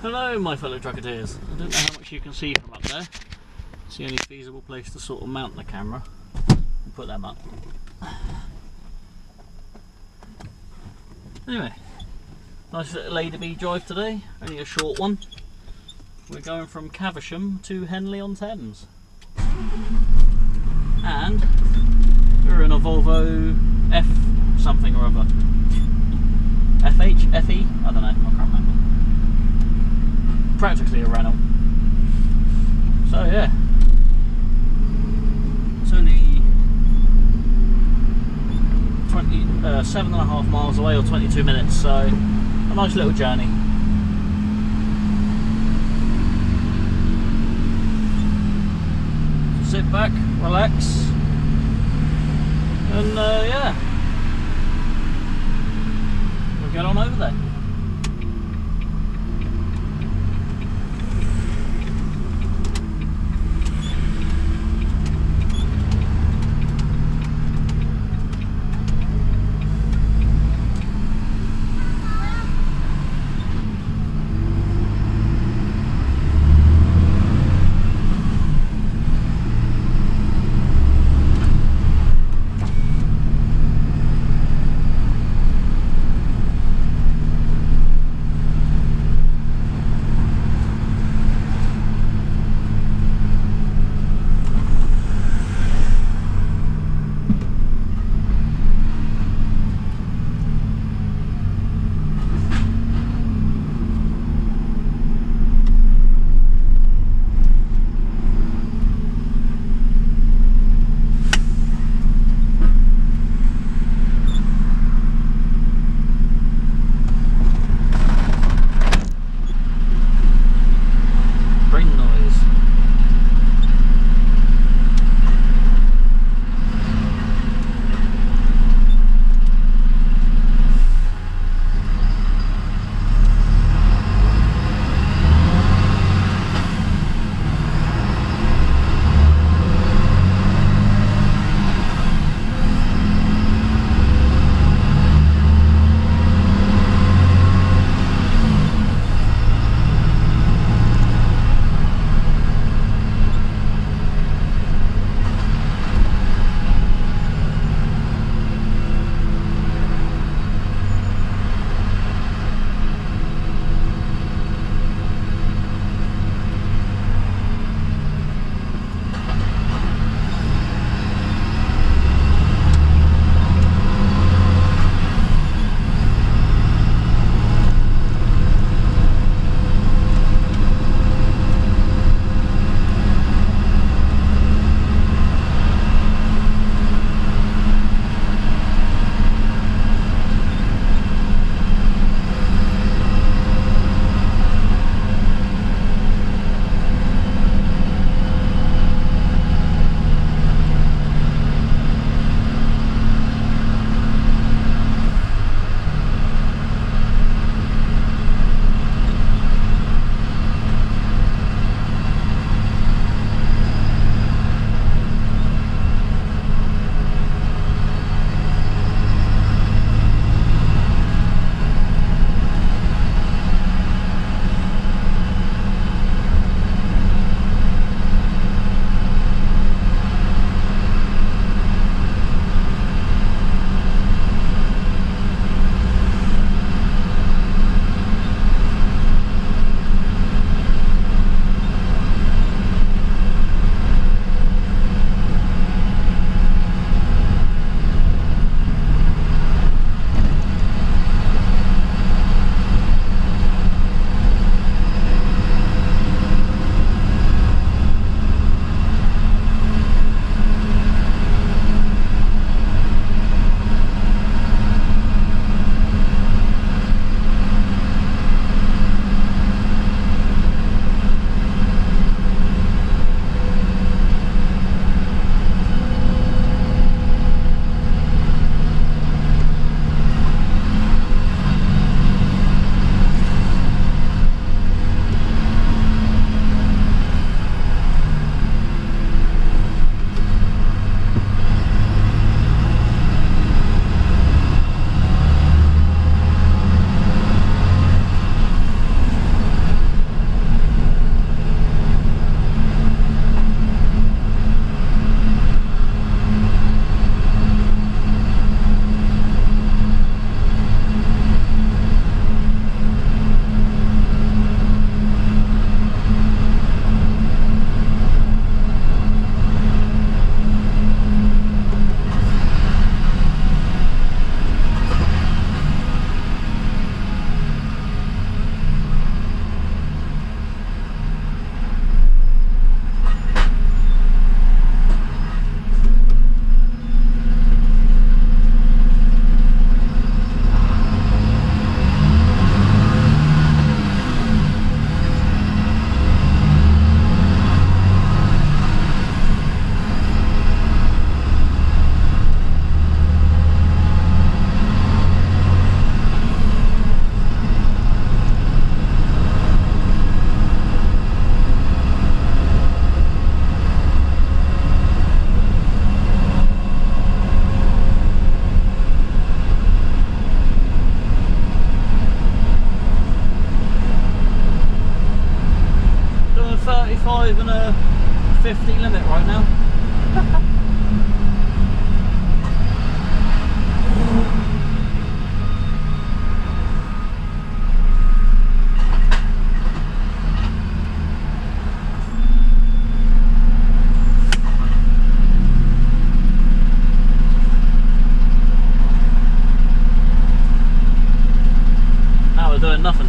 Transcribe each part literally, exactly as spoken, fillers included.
Hello my fellow trucketeers. I don't know how much you can see from up there. It's the only feasible place to sort of mount the camera and put them up. Anyway, nice little Lady B drive today, only a short one. We're going from Caversham to Henley-on-Thames. And we're in a Volvo F something or other. F H? F E? I don't know, I can't remember. Practically a Renault. So yeah. It's only twenty, uh, seven and a half miles away, or twenty-two minutes, so a nice little journey. Sit back, relax, and uh, yeah, we'll get on over there. fifty limit right now. Now we're doing nothing.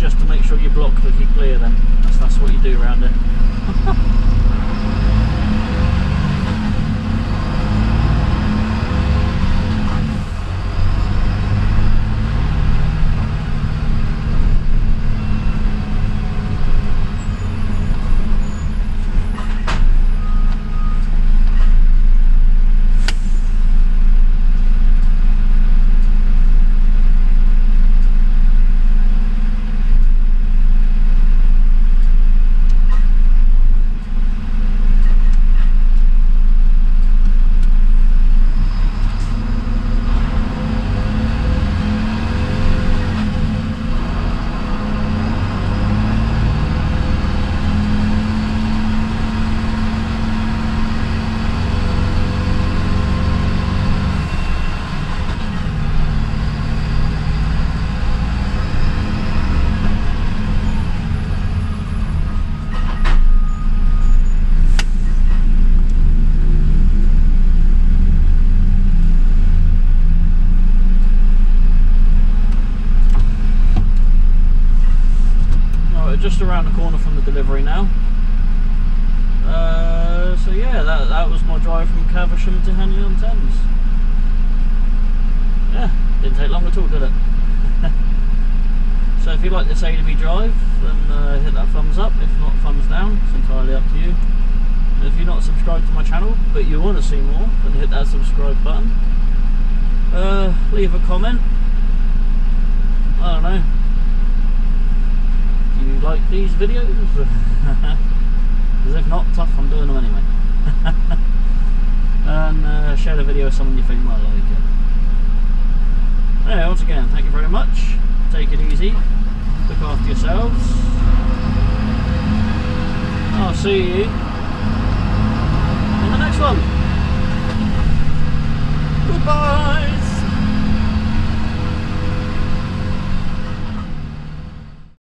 just to make sure you block the keep clear then. That's, that's what you do around it. Just around the corner from the delivery now. Uh, so yeah, that, that was my drive from Caversham to Henley on Thames. Yeah, didn't take long at all, did it? So if you like this A to B drive, then uh, hit that thumbs up. If not, thumbs down. It's entirely up to you. And if you're not subscribed to my channel, but you want to see more, then hit that subscribe button. Uh, leave a comment. I don't know. Do you like these videos? Because if not, tough, I'm doing them anyway. And uh, share the video with someone you think might like it. Anyway, once again, thank you very much. Take it easy. Look after yourselves. I'll see you in the next one.